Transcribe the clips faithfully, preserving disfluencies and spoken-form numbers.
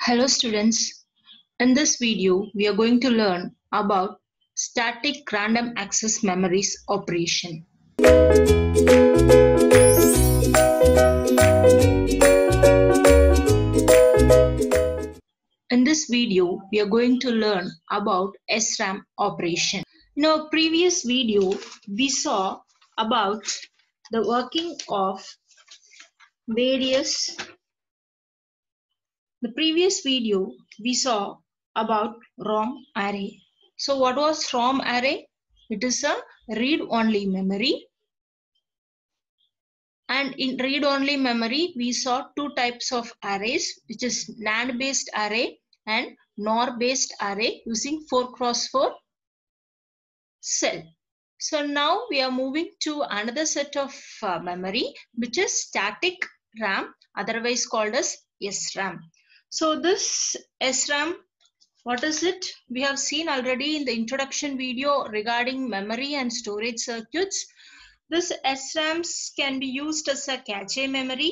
Hello students, in this video we are going to learn about static random access memories operation. In this video we are going to learn about S RAM operation. In our previous video we saw about the working of various The previous video we saw about ROM array. So what was ROM array? It is a read-only memory. And in read-only memory, we saw two types of arrays, which is NAND-based array and NOR-based array using four cross four cell. So now we are moving to another set of uh, memory, which is static RAM, otherwise called as S RAM. So this S RAM, what is it? We have seen already in the introduction video regarding memory and storage circuits. This S RAMs can be used as a cache memory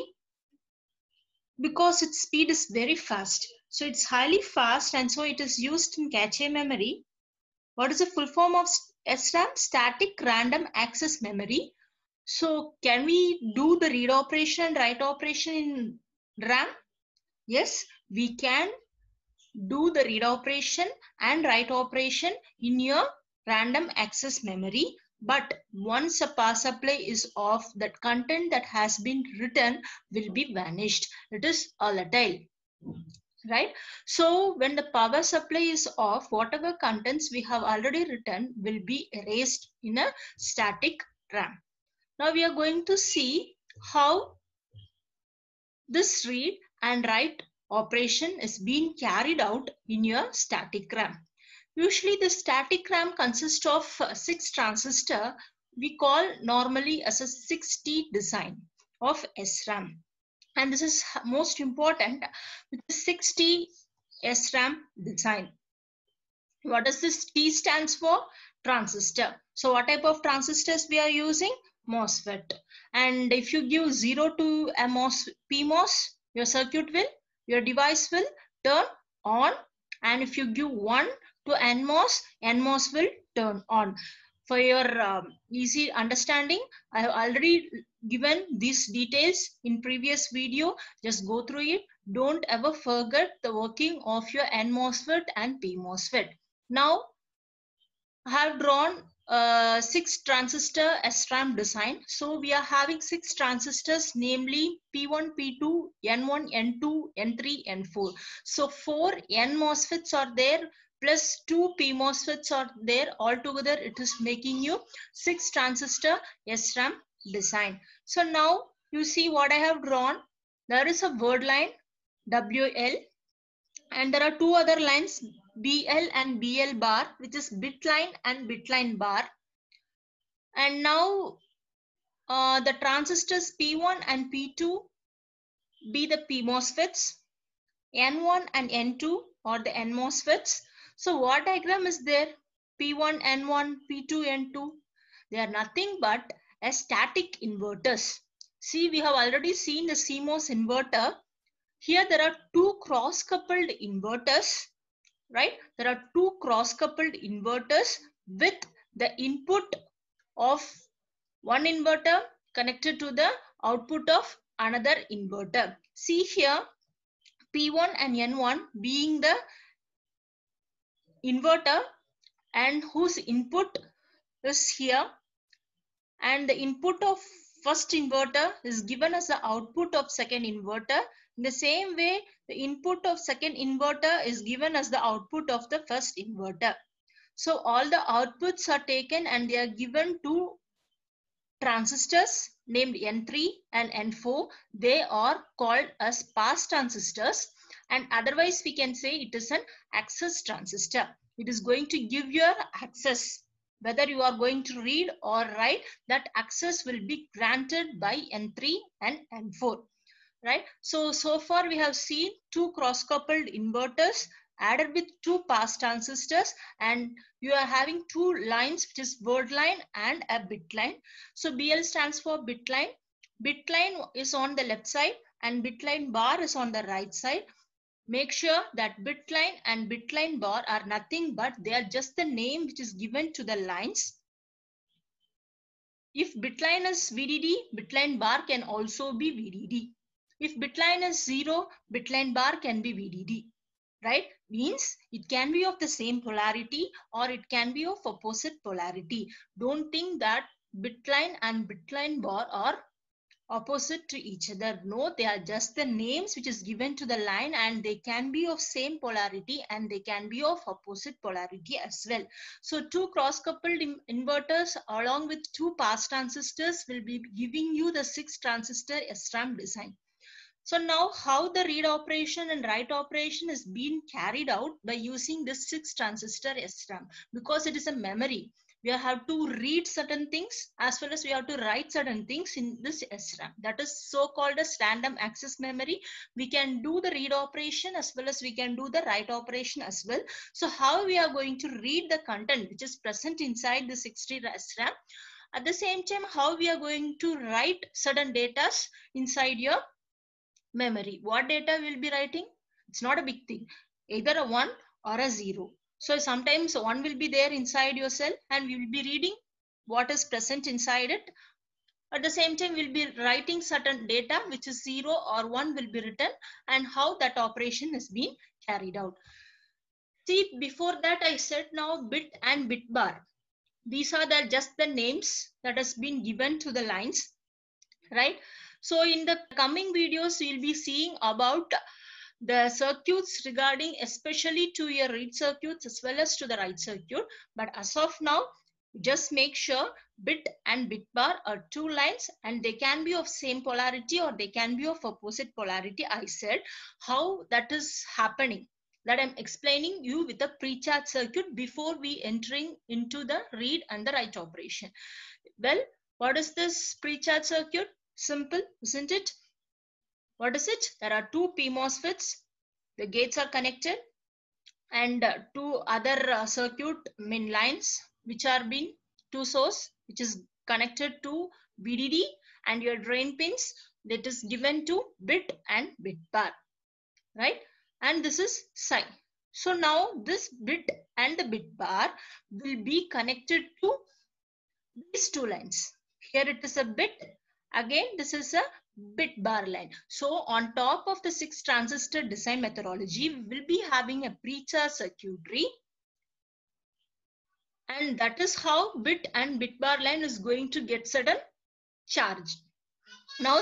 because its speed is very fast. So it's highly fast and so it is used in cache memory. What is the full form of S RAM? Static random access memory. So can we do the read operation and write operation in RAM? Yes, we can do the read operation and write operation in your random access memory. But once a power supply is off, that content that has been written will be vanished. It is volatile, right? So when the power supply is off, whatever contents we have already written will be erased in a static RAM. Now we are going to see how this read and write operation is being carried out in your static RAM. Usually the static RAM consists of six transistors. We call normally as a six T design of S RAM. And this is most important with the six T S RAM design. What does this T stands for? Transistor. So what type of transistors we are using? MOSFET. And if you give zero to a MOS, P MOS, your circuit will, your device will turn on. And if you give one to N MOS, N MOS will turn on. For your um, easy understanding, I have already given these details in previous video. Just go through it. Don't ever forget the working of your N MOSFET and P MOSFET. Now, I have drawn uh, six transistor S RAM design. So we are having six transistors, namely P one, P two, N one, N two, N three, N four. So four N MOSFETs are there plus two P MOSFETs are there. Altogether, it is making you six transistor S RAM design. So now you see what I have drawn. There is a word line W L and there are two other lines B L and B L bar, which is bit line and bit line bar. And now uh, the transistors P one and P two be the P MOSFETs, N one and N two or the N MOSFETs. So what diagram is there? P one, N one, P two, N two. They are nothing but a static inverters. See, we have already seen the C MOS inverter. Here there are two cross-coupled inverters, right? There are two cross-coupled inverters with the input of one inverter connected to the output of another inverter. See here, P one and N one being the inverter and whose input is here, and the input of first inverter is given as the output of second inverter. In the same way, the input of second inverter is given as the output of the first inverter. So all the outputs are taken and they are given to transistors named N three and N four. They are called as pass transistors, and otherwise we can say it is an access transistor. It is going to give your access. Whether you are going to read or write, that access will be granted by N three and N four. Right? So, so far we have seen two cross-coupled inverters added with two pass transistors, and you are having two lines, which is word line and a bit line. So B L stands for bit line. Bit line is on the left side and bit line bar is on the right side. make sure that bit line and bit line bar are nothing but they are just the name which is given to the lines. If bit line is V D D, bit line bar can also be V D D. If bit line is zero, bit line bar can be V D D. Right? Means it can be of the same polarity or it can be of opposite polarity. Don't think that bit line and bit line bar are opposite to each other. No, they are just the names which is given to the line, and they can be of same polarity and they can be of opposite polarity as well. So two cross-coupled inverters along with two pass transistors will be giving you the six transistor S RAM design. So now how the read operation and write operation is being carried out by using this six transistor S RAM, because it is a memory. We have to read certain things as well as we have to write certain things in this S RAM. That is so called as random access memory. We can do the read operation as well as we can do the write operation as well. So how we are going to read the content which is present inside the sixty S RAM. At the same time, how we are going to write certain data inside your memory. What data we'll be writing? It's not a big thing. Either a one or a zero. So sometimes one will be there inside your cell and we will be reading what is present inside it. At the same time, we'll be writing certain data which is zero or one will be written, and how that operation is being carried out. See, before that I said now bit and bit bar. These are the just the names that has been given to the lines, right? So in the coming videos, we'll be seeing about the circuits regarding especially to your read circuits as well as to the write circuit. But as of now, just make sure bit and bit bar are two lines and they can be of same polarity or they can be of opposite polarity. I said how that is happening, that I'm explaining you with a pre-charge circuit before we entering into the read and the write operation. Well, what is this pre-charge circuit? Simple, isn't it? What is it? There are two P MOSFETs. The gates are connected, and uh, two other uh, circuit main lines which are being two source which is connected to V D D, and your drain pins that is given to bit and bit bar, right? And this is psi. So now this bit and the bit bar will be connected to these two lines. Here it is a bit. Again, this is a bit bar line. So on top of the six transistor design methodology, we will be having a pre-charge circuitry. And that is how bit and bit bar line is going to get certain charge. Now,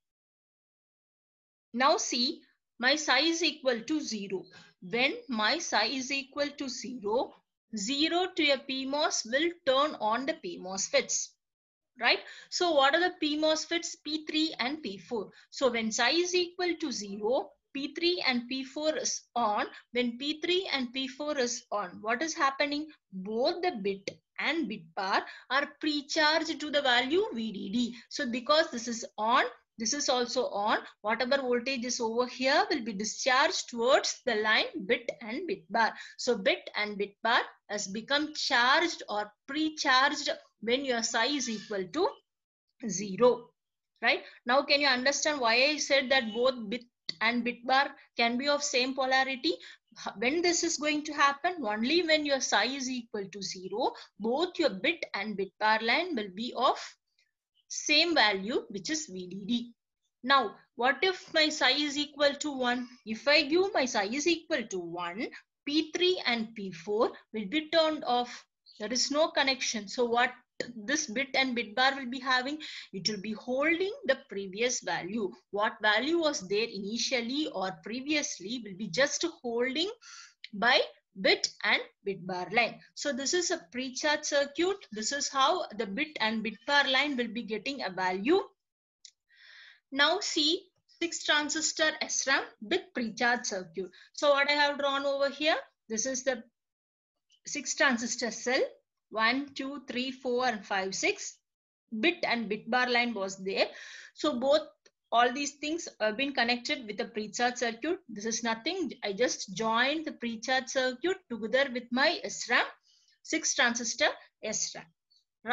now see, my psi is equal to zero. When my psi is equal to zero, zero to a P MOS will turn on the P MOSFETs. Right? So what are the P MOSFETs? P three and P four. So when psi is equal to zero, P three and P four is on. When P three and P four is on, what is happening? Both the bit and bit bar are pre-charged to the value V D D. So because this is on, this is also on. Whatever voltage is over here will be discharged towards the line bit and bit bar. So bit and bit bar has become charged or pre-charged when your psi is equal to zero, right? Now can you understand why I said that both bit and bit bar can be of same polarity? When this is going to happen? Only when your psi is equal to zero, both your bit and bit bar line will be of same value, which is V D D. Now, what if my psi is equal to one? If I give my psi is equal to one, P three and P four will be turned off. There is no connection. So what this bit and bit bar will be having? It will be holding the previous value. What value was there initially or previously will be just holding by bit and bit bar line. So this is a pre-charge circuit. This is how the bit and bit bar line will be getting a value. Now see six transistor S RAM with pre-charge circuit. So what I have drawn over here, this is the six transistor cell. one, two, three, four and five, six. Bit and bit bar line was there. So both all these things have been connected with the pre-charge circuit. This is nothing. I just joined the pre-charge circuit together with my S RAM, six transistor S RAM, right?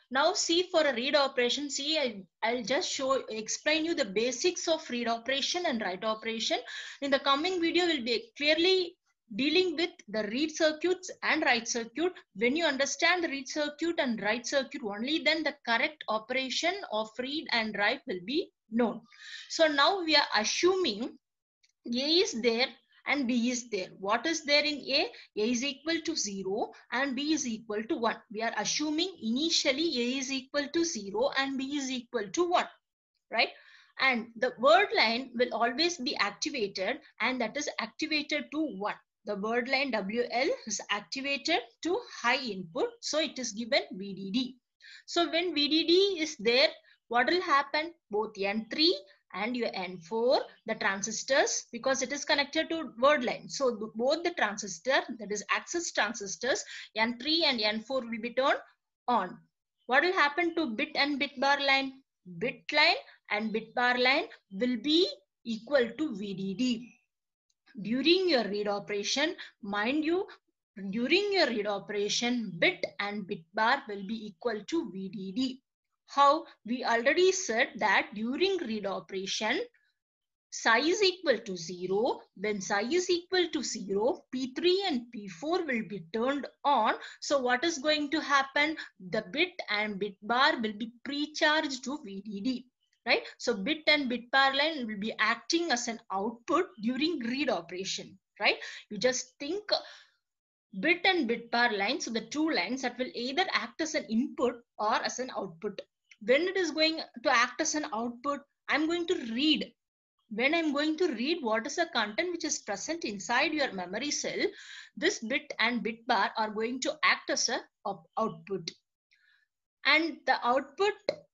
Now see, for a read operation, see I, I'll just show explain you the basics of read operation and write operation. In the coming video we'll be clearly dealing with the read circuits and write circuit. When you understand the read circuit and write circuit, only then the correct operation of read and write will be known. So now we are assuming A is there and B is there. What is there in A? A is equal to zero and B is equal to one. We are assuming initially A is equal to zero and B is equal to one, right? And the word line will always be activated, and that is activated to one. The word line W L is activated to high input, so it is given V D D. So when V D D is there, what will happen? Both N three and your N four, the transistors, because it is connected to word line. So the, both the transistor, that is access transistors, N three and N four will be turned on. What will happen to bit and bit bar line? Bit line and bit bar line will be equal to V D D. During your read operation, mind you, during your read operation, bit and bit bar will be equal to V D D. How? We already said that during read operation, psi is equal to zero. When psi is equal to zero, P three and P four will be turned on. So what is going to happen? The bit and bit bar will be pre-charged to V D D. Right? So bit and bit bar line will be acting as an output during read operation. Right? You just think bit and bit bar line, so the two lines that will either act as an input or as an output. When it is going to act as an output, I'm going to read. When I'm going to read what is the content which is present inside your memory cell, this bit and bit bar are going to act as a output. And the output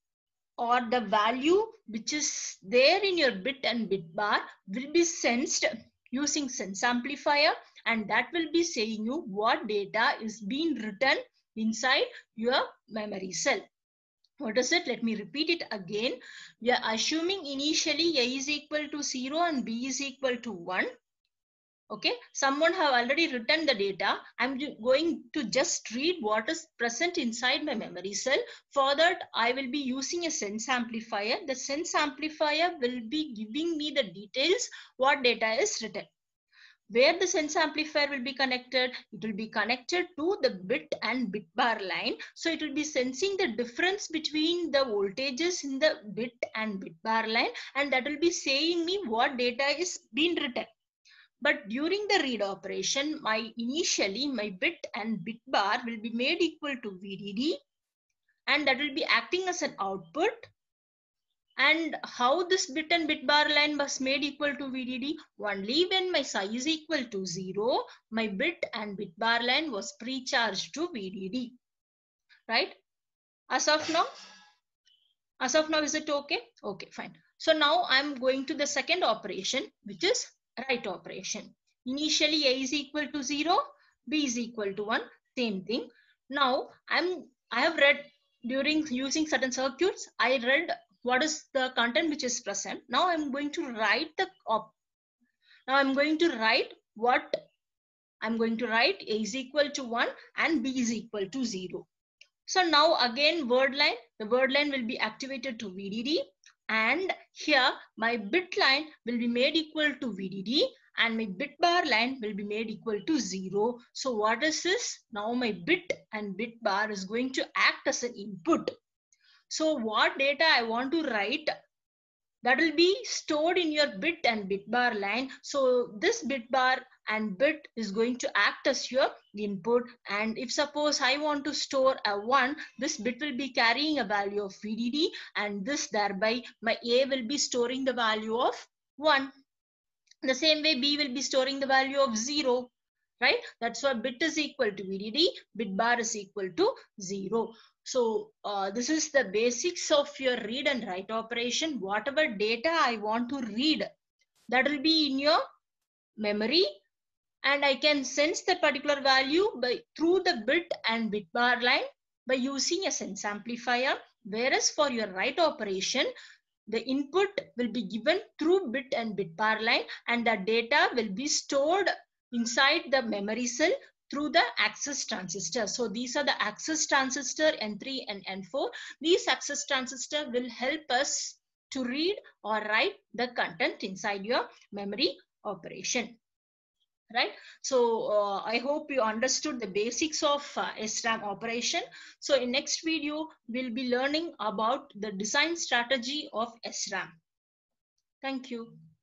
or the value which is there in your bit and bit bar will be sensed using sense amplifier, and that will be saying you what data is being written inside your memory cell. What is it? Let me repeat it again. We are assuming initially A is equal to zero and B is equal to one. Okay, someone have already written the data. I'm going to just read what is present inside my memory cell. For that, I will be using a sense amplifier. The sense amplifier will be giving me the details what data is written. Where the sense amplifier will be connected? It will be connected to the bit and bit bar line. So it will be sensing the difference between the voltages in the bit and bit bar line, and that will be saying me what data is being written. But during the read operation, my initially my bit and bit bar will be made equal to V D D, and that will be acting as an output. And how this bit and bit bar line was made equal to V D D? Only when my psi is equal to zero, my bit and bit bar line was pre-charged to V D D. Right? As of now, as of now, is it okay? Okay, fine. So now I'm going to the second operation, which is write operation. Initially A is equal to zero, B is equal to one, same thing. Now I'm I have read during using certain circuits, I read what is the content which is present. Now I'm going to write the op now I'm going to write what I'm going to write A is equal to one and B is equal to zero. So now again word line, the word line will be activated to V D D, and here my bit line will be made equal to V D D and my bit bar line will be made equal to zero. So what is this? Now my bit and bit bar is going to act as an input. So what data I want to write, that will be stored in your bit and bit bar line. So this bit bar and bit is going to act as your input. And if suppose I want to store a one, this bit will be carrying a value of V D D, and this thereby my A will be storing the value of one. The same way B will be storing the value of zero. Right? That's why bit is equal to V D D, bit bar is equal to zero. So uh, this is the basics of your read and write operation. Whatever data I want to read, that will be in your memory, and I can sense the particular value by through the bit and bit bar line by using a sense amplifier. Whereas for your write operation, the input will be given through bit and bit bar line, and the data will be stored inside the memory cell through the access transistor. So these are the access transistor N three and N four. These access transistor will help us to read or write the content inside your memory operation. Right. So uh, I hope you understood the basics of uh, S RAM operation. So in next video, we'll be learning about the design strategy of S RAM. Thank you.